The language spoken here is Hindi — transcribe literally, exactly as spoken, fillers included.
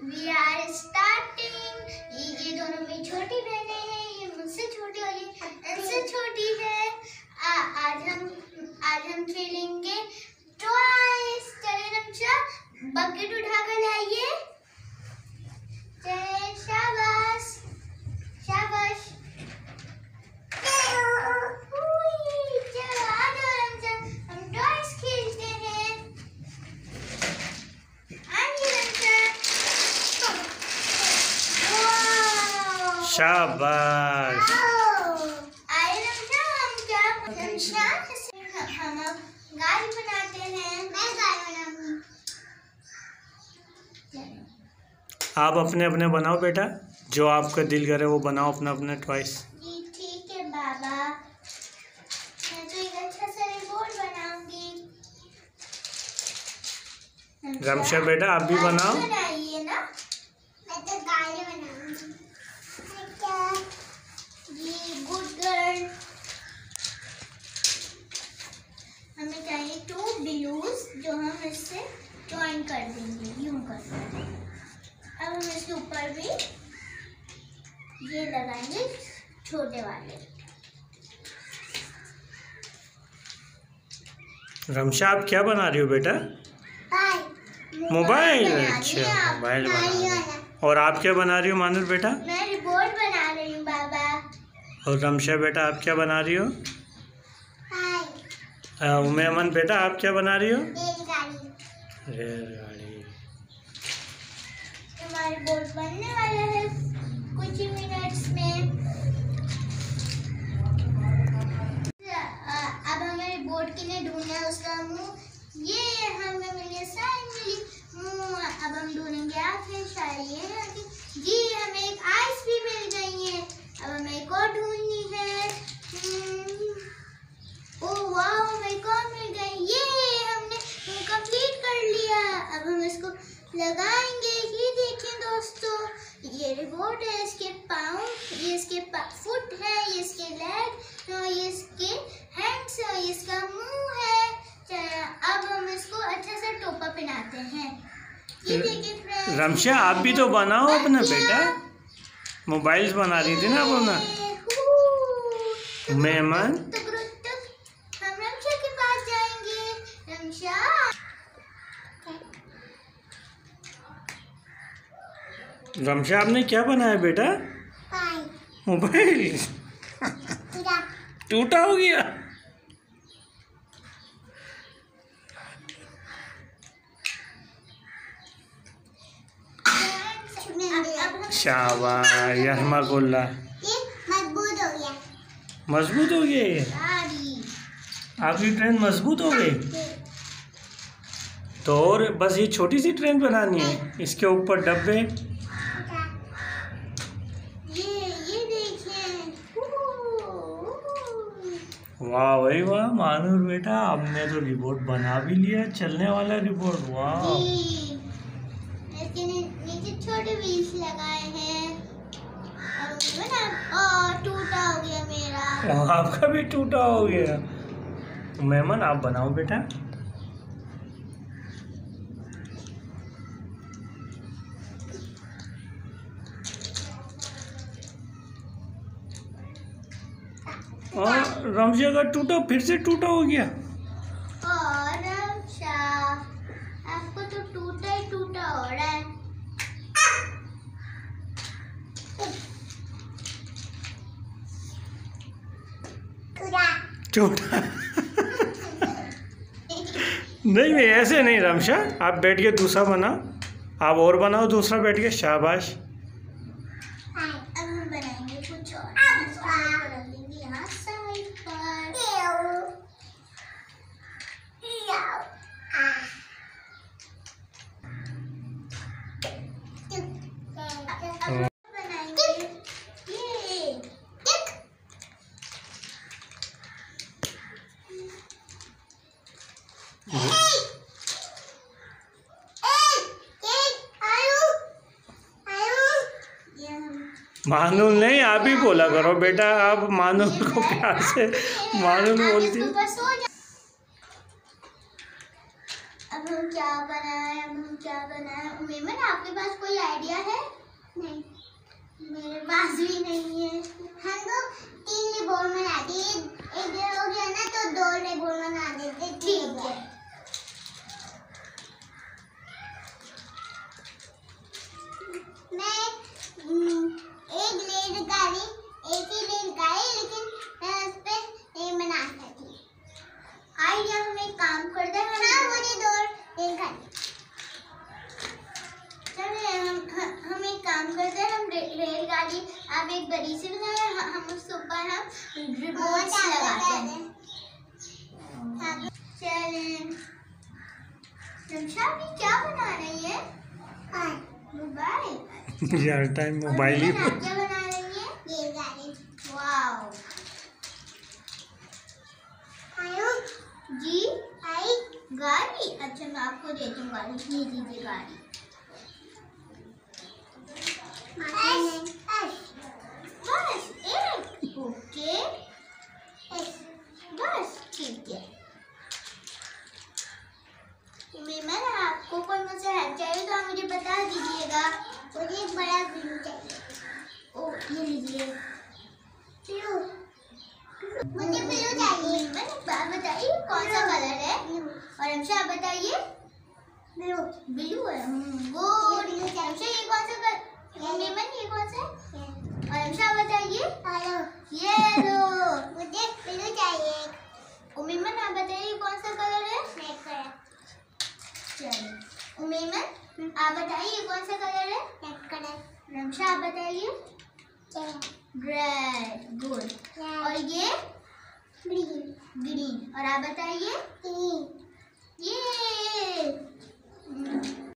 We are starting. ये दोनों मेरी छोटी बहनें हैं, ये मुझसे छोटी और ये इनसे छोटी है। आ, आज हम आज हम खेलेंगे टॉयज। चलिए रमशा, बकेट उठा कर लाइए। चलिए, शाबाश शाबाश। चलो आ जाओ रमशा, हम टॉयज खेलते हैं। आइए रमशा। शाबाश। आइए रमशा, हम क्या रमशा हम अब गाड़ी बनाते हैं। मैं गाड़ी बनाऊंगी। आप अपने अपने बनाओ बेटा, जो आपका दिल करे वो बनाओ अपना अपना टॉयस। जी ठीक है बाबा, मैं तो एक अच्छा सा रिबोट बनाऊंगी। रमशा बेटा आप भी बनाओ। बनाइए ना, मैं तो गाड़ी बनाऊंगी। जी गुड गर्ल। हमें चाहिए टू ब्लूज जो हम इससे जॉइन कर देंगे, यूं कर। अब हम इसके ऊपर भी ये लगाएंगे छोटे वाले। रमशा आप क्या बना रही हो बेटा? मोबाइल। अच्छा मोबाइल बना रही हो। और आप क्या बना रही हो मानुर बेटा? मैं रिबोट बना रही हूँ बाबा। और रमशा बेटा आप क्या बना रही हो? उमेमन बेटा आप क्या बना रही हो? रेलगाड़ी। रेलगाड़ी। हमारे बोट बनने वाला है कुछ ही मिनट्स में। अब हमें बोट के लिए ढूंढना है उसका मुंह। ये हमें मिली साइन मिली मुंह। अब हम ढूंढेंगे आखिर शायद ये है कि जी हमें एक आइस भी मिल गई है। अब हमें एक और ढूंढनी है। ओह वाह, हमें एक और मिल गई। ये हमने कंप्लीट कर लिया। अब हम इसको लगाएंगे। ये देखिए दोस्तों, ये रिबोट है, इसके पाँव, ये इसके फुट है, ये इसके लेग, ये इसके हैंड्स है, ये इसका मुंह है। चलिए अब हम इसको अच्छा सा टोपा पहनाते हैं। ये देखिए फ्रेंड्स। रमशा आप भी तो बनाओ अपना बेटा, मोबाइल्स बना रही थी ना अपना। मेहमान हम रमशा के पास जाएंगे। रमशा रमशा आपने क्या बनाया बेटा? मोबाइल टूटा हो गया। शाबाश यहमकुल्ला। मजबूत हो गया। मजबूत हो गया ये? आपकी ट्रेन मजबूत हो गई? तो और बस ये छोटी सी ट्रेन बनानी है, इसके ऊपर डब्बे। वाह भाई वाह मानूर बेटा, आपने तो रिबोट बना भी लिया, चलने वाला रिबोट। वाह, इसके नीचे छोटे व्हील्स लगाए हैं। और टूटा हो गया मेरा। आपका भी टूटा हो गया। मेहमान आप बनाओ बेटा। और रमशा का टूटा, फिर से टूटा हो गया। और रमशा आपको तो टूटा ही टूटा हो रहा है। टूटा नहीं नहीं ऐसे नहीं रमशा, आप बैठ के दूसरा बनाओ। आप और बनाओ दूसरा बैठ के। शाबाश। मानुल नहीं, आप ही बोला करो बेटा, आप मानुल को प्यार से मानुल बोलती हो। अब हम क्या बनाए, अब हम क्या बनाए? मेमन आपके पास कोई आइडिया है? नहीं, मेरे पास भी नहीं है। हम तो तीन रिबॉन बनाते, एक डेढ़ हो गया ना तो दो रिबॉन बना देते। ठीक है। मैं एक रेलगाड़ी एक ही रेलगाड़ी लेकिन मैं उस पे नहीं बना सकती। आइडिया हम एक काम करते हैं। हाँ, मुझे दो रेलगाड़ी। चलिए हम हम एक काम करते हैं। हम रे, रेलगाड़ी आप एक बड़ी सी बनाए, हम उसके ऊपर हम रिमोट लगाते हैं। चलिए रमशा भी क्या बना रही है? हाँ, मोबाइल। यार टाइम मोबाइल ही। आप क्या बना रही है? रेलगाड़ी। वाओ। आयो जी आई गाड़ी। अच्छा मैं आपको देती हूँ गाड़ी। ये लीजिए गाड़ी। बस एक। ओके बस ठीक है। मैं आपको कोई मुझसे हेल्प चाहिए तो आप मुझे बता दीजिएगा। मुझे एक बड़ा ब्लू चाहिए। ओ ये लीजिए ब्लू। मुझे ब्लू चाहिए। मैंने बताइए कौन सा कलर है? और रमशा आप बताइए। ब्लू। ब्लू है। गुड। रमशा ये कौन सा कलर? मेमन ये कौन सा है? और रमशा बताइए। येलो। मुझे ब्लू चाहिए। मेमन आप बताइए कौन सा कलर है? Red colour. चलिए मेमन आप बताइए कौन सा कलर है? Red colour. रमशा आप बताइए। रेड। गुड। और ये ग्रीन। ग्रीन। और आप बताइए। ग्रीन। ये